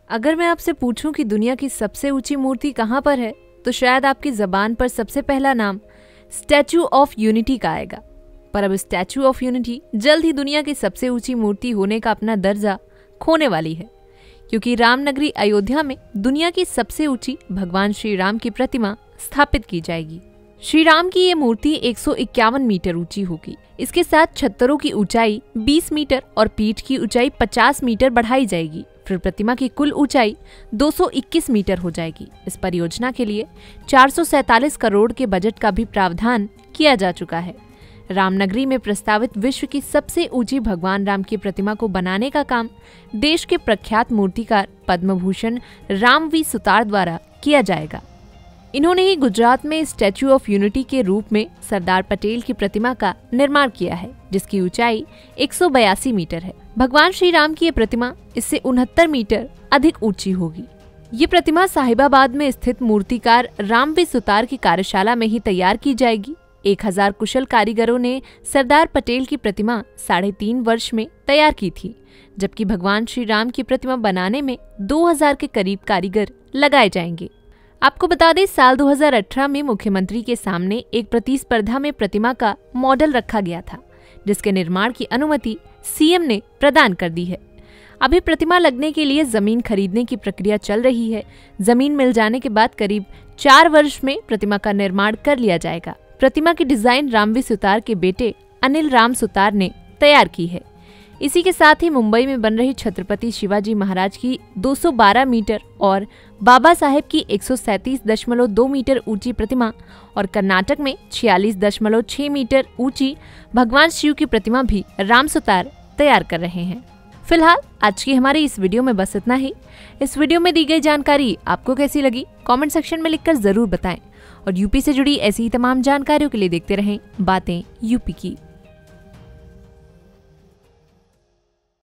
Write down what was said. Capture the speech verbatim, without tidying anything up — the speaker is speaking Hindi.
अगर मैं आपसे पूछूं कि दुनिया की सबसे ऊंची मूर्ति कहां पर है, तो शायद आपकी जबान पर सबसे पहला नाम स्टैचू ऑफ यूनिटी का आएगा। पर अब स्टैचू ऑफ यूनिटी जल्द ही दुनिया की सबसे ऊंची मूर्ति होने का अपना दर्जा खोने वाली है, क्योंकि रामनगरी अयोध्या में दुनिया की सबसे ऊंची भगवान श्री राम की प्रतिमा स्थापित की जाएगी। श्री राम की ये मूर्ति एक सौ इक्यावन मीटर ऊंची होगी। इसके साथ छत्तरों की ऊंचाई बीस मीटर और पीठ की ऊंचाई पचास मीटर बढ़ाई जाएगी। फिर प्रतिमा की कुल ऊंचाई दो सौ इक्कीस मीटर हो जाएगी। इस परियोजना के लिए चार सौ सैंतालीस करोड़ के बजट का भी प्रावधान किया जा चुका है। रामनगरी में प्रस्तावित विश्व की सबसे ऊंची भगवान राम की प्रतिमा को बनाने का काम देश के प्रख्यात मूर्तिकार पद्म भूषण राम वी सुतार द्वारा किया जाएगा। इन्होंने ही गुजरात में स्टैचू ऑफ यूनिटी के रूप में सरदार पटेल की प्रतिमा का निर्माण किया है, जिसकी ऊंचाई एक सौ बयासी मीटर है। भगवान श्री राम की ये प्रतिमा इससे उनहत्तर मीटर अधिक ऊंची होगी। ये प्रतिमा साहिबाबाद में स्थित मूर्तिकार राम वी सुतार की कार्यशाला में ही तैयार की जाएगी। एक हजार कुशल कारीगरों ने सरदार पटेल की प्रतिमा साढ़े तीन वर्ष में तैयार की थी, जबकि भगवान श्री राम की प्रतिमा बनाने में दो हजार के करीब कारीगर लगाए जाएंगे। आपको बता दें, साल दो हज़ार अठारह में मुख्यमंत्री के सामने एक प्रतिस्पर्धा में प्रतिमा का मॉडल रखा गया था, जिसके निर्माण की अनुमति सीएम ने प्रदान कर दी है। अभी प्रतिमा लगने के लिए जमीन खरीदने की प्रक्रिया चल रही है। जमीन मिल जाने के बाद करीब चार वर्ष में प्रतिमा का निर्माण कर लिया जाएगा। प्रतिमा की डिजाइन राम वी सुतार के बेटे अनिल राम सुतार ने तैयार की है। इसी के साथ ही मुंबई में बन रही छत्रपति शिवाजी महाराज की दो सौ बारह मीटर और बाबा साहेब की एक सौ सैंतीस दशमलव दो मीटर ऊंची प्रतिमा और कर्नाटक में छियालीस दशमलव छह मीटर ऊंची भगवान शिव की प्रतिमा भी राम सुतार तैयार कर रहे हैं। फिलहाल आज की हमारी इस वीडियो में बस इतना ही। इस वीडियो में दी गई जानकारी आपको कैसी लगी, कमेंट सेक्शन में लिखकर जरूर बताएं। और यूपी से जुड़ी ऐसी ही तमाम जानकारियों के लिए देखते रहें बातें यूपी की।